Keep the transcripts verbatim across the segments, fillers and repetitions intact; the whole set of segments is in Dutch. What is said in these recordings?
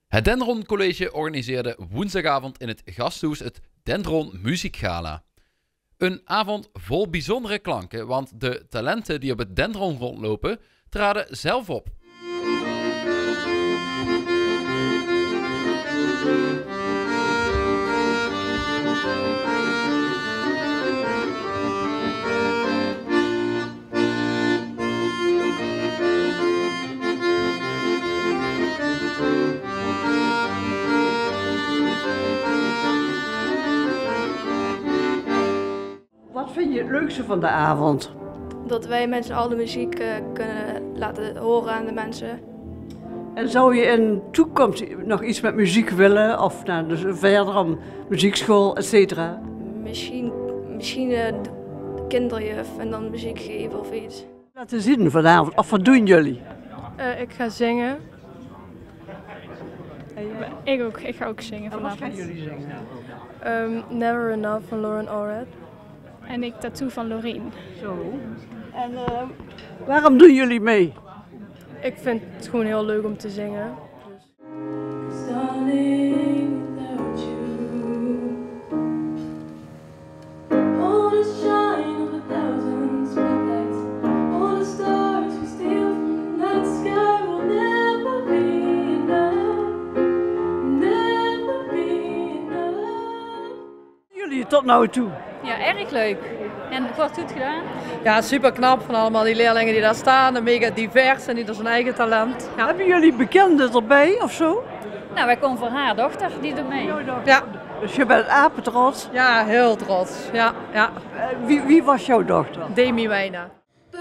Het Dendron College organiseerde woensdagavond in het Gasthuis het Dendron Muziekgala. Een avond vol bijzondere klanken, want de talenten die op het Dendron rondlopen traden zelf op. Wat vind je het leukste van de avond? Dat wij met z'n allen muziek uh, kunnen laten horen aan de mensen. En zou je in de toekomst nog iets met muziek willen? Of nou, dus verder om muziekschool, et cetera? Misschien, misschien uh, de kinderjuf en dan muziek geven of iets. Laten zien vanavond. Of wat doen jullie? Uh, ik ga zingen. En ik ook. Ik ga ook zingen vanavond. Wat gaan jullie zingen? Um, Never Enough van Lauren Orred. En ik Tattoo van Loreen. Zo. En uh, waarom doen jullie mee? Ik vind het gewoon heel leuk om te zingen. Dus. Jullie tot nou toe? Ja, erg leuk. En wat goed gedaan? Ja, super knap van allemaal die leerlingen die daar staan. En mega divers en ieder zijn eigen talent. Ja. Hebben jullie bekenden erbij of zo? Nou, wij komen voor haar dochter, die doet mee. Ja. Dus je bent apetrots? Ja, heel trots. Ja, ja. Uh, wie, wie was jouw dochter? Demi Wijna.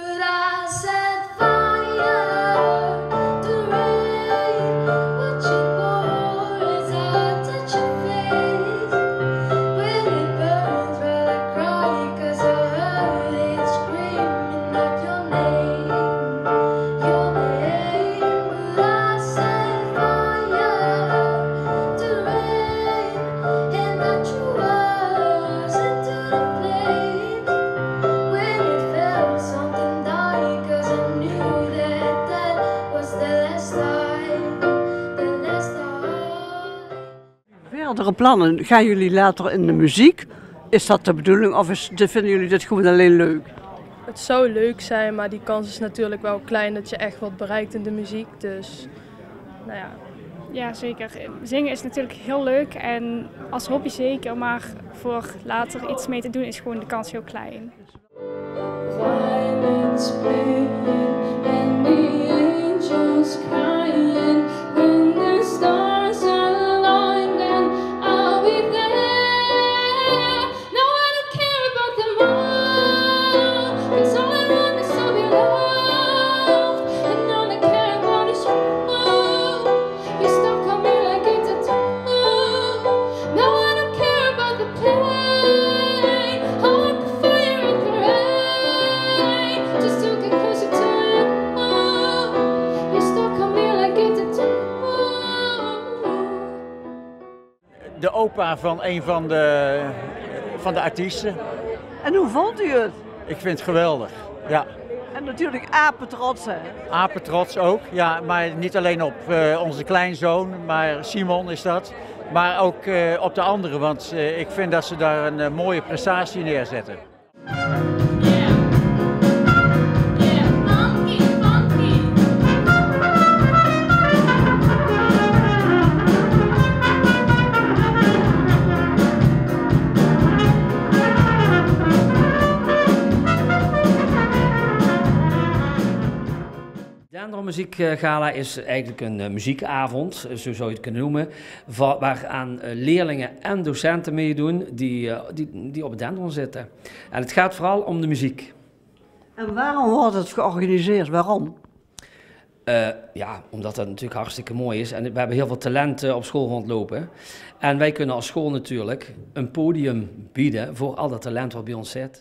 Verdere plannen, gaan jullie later in de muziek? Is dat de bedoeling of is, vinden jullie dit gewoon alleen leuk? Het zou leuk zijn, maar die kans is natuurlijk wel klein dat je echt wat bereikt in de muziek. Dus, nou ja. Ja, zeker. Zingen is natuurlijk heel leuk en als hobby zeker, maar voor later iets mee te doen is gewoon de kans heel klein. De opa van een van de, van de artiesten. En hoe vond u het? Ik vind het geweldig, ja. En natuurlijk apetrots, hè? Apetrots ook, ja, maar niet alleen op uh, onze kleinzoon, maar Simon is dat. Maar ook uh, op de anderen, want uh, ik vind dat ze daar een uh, mooie prestatie neerzetten. Dendron Muziekgala is eigenlijk een uh, muziekavond, zo zou je het kunnen noemen, waaraan uh, leerlingen en docenten meedoen die, uh, die, die op het Dendron zitten. En het gaat vooral om de muziek. En waarom wordt het georganiseerd? Waarom? Uh, ja, omdat dat natuurlijk hartstikke mooi is en we hebben heel veel talenten op school rondlopen. En wij kunnen als school natuurlijk een podium bieden voor al dat talent wat bij ons zit.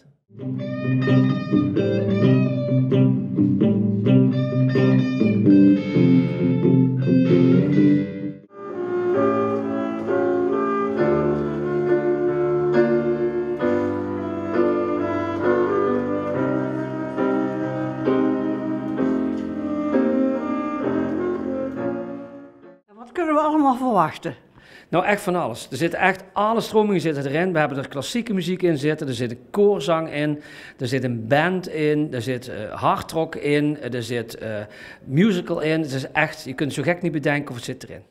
kunnen we allemaal verwachten? Nou, echt van alles. Er zitten echt alle stromingen zitten erin. We hebben er klassieke muziek in zitten, er zit een koorzang in, er zit een band in, er zit uh, hardrock in, er zit uh, musical in. Het is echt, je kunt het zo gek niet bedenken of het zit erin.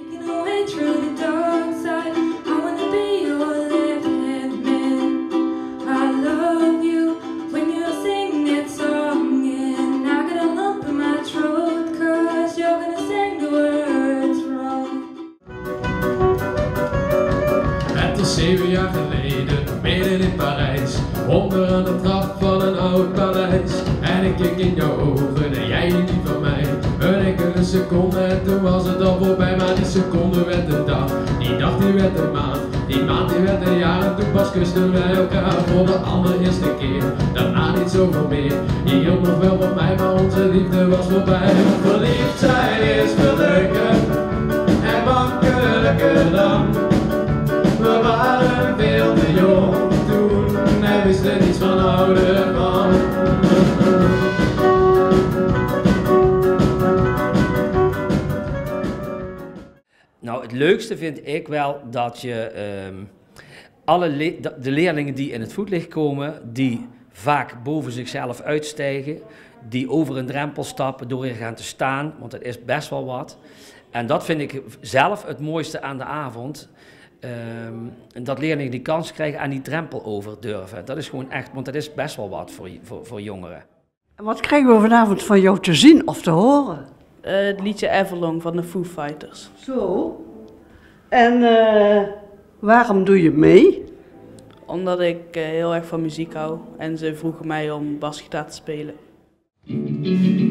Zeven jaar geleden, midden in Parijs, onderaan de trap van een oud paleis. En ik keek in jouw ogen en jij in die van mij. Een enkele seconde en toen was het al voorbij, maar die seconde werd een dag. Die dag die werd een maand, die maand die werd een jaar. En toen pas kusten wij elkaar voor de allereerste keer. Daarna niet zoveel meer, je hield nog wel van mij, maar onze liefde was voorbij. Verliefd zijn is veel leuker en makkelijker dan. We waren veel te jong toen en wisten niets van ouder van. Nou, het leukste vind ik wel dat je um, alle le de leerlingen die in het voetlicht komen, die vaak boven zichzelf uitstijgen, die over een drempel stappen door er gaan te staan, want het is best wel wat. En dat vind ik zelf het mooiste aan de avond. Um, dat leerlingen die kans krijgen aan die drempel over durven. Dat is gewoon echt, want dat is best wel wat voor, voor, voor jongeren. En wat krijgen we vanavond van jou te zien of te horen? Uh, het liedje Everlong van de Foo Fighters. Zo. En uh, waarom doe je mee? Omdat ik uh, heel erg van muziek hou en ze vroegen mij om basgitaar te spelen.